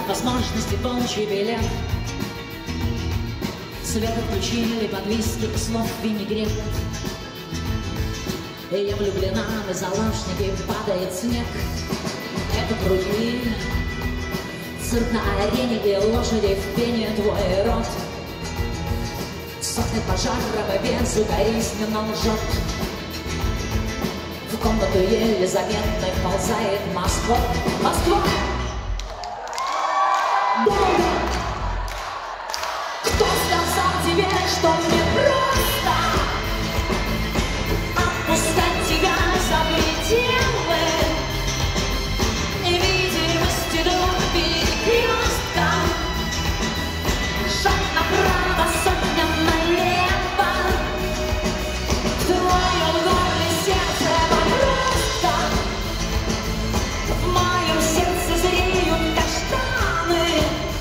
возможности получи билет. Свет отключили под виски слов винегрет. И я влюблена, мы заложники, падает снег. Это круги, цирк на арене и лошади в пене, твой рот. Сохнет пожаром и безукоризненно лжет. В комнату еле заметно вползает Москва. Москва! Кто сказал тебе, что мне просто отпускать тебя за пределы невидимости дух перекрестка? Шаг направо, сотня налево. В твоем горле сердце подростка. В моем сердце зреют каштаны.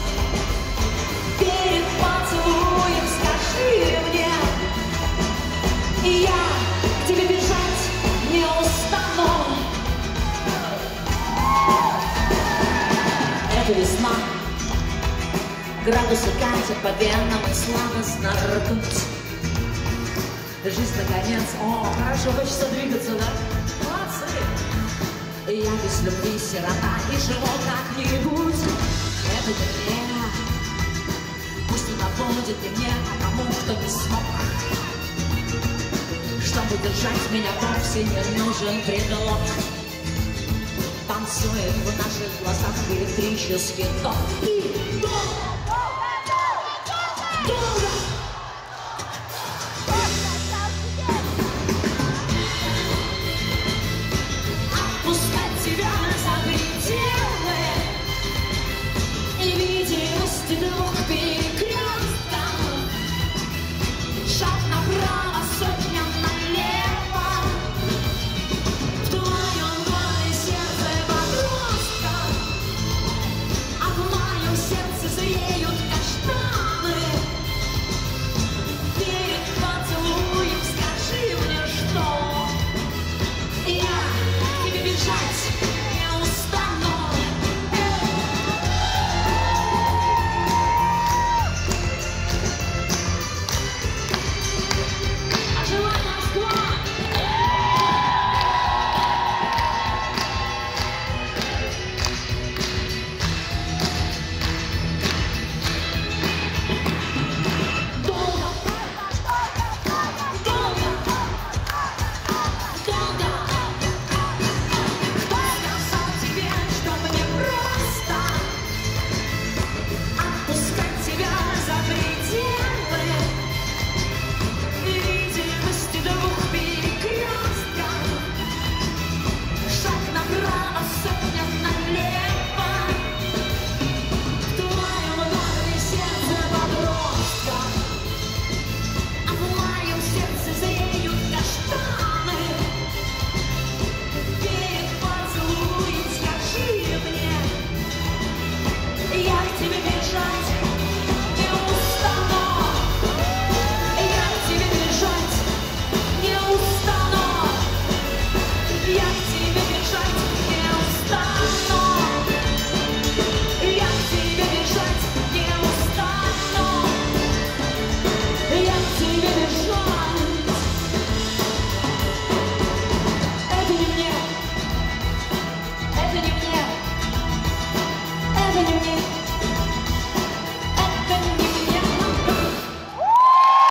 Перед поцелуем скажи мне, и я к тебе бежать не устану. Это весна. Градусы катят по венам, сладостно ртуть. Жизнь наконец, о, хорошо, хочется двигаться, да? Молодцы! Я без любви сирота и живу как-нибудь. Это не пусть не наводит и мне, а тому, кто не смог. Чтобы держать меня, вовсе не нужен предлог. Танцует в наших глазах электрический ток и ток.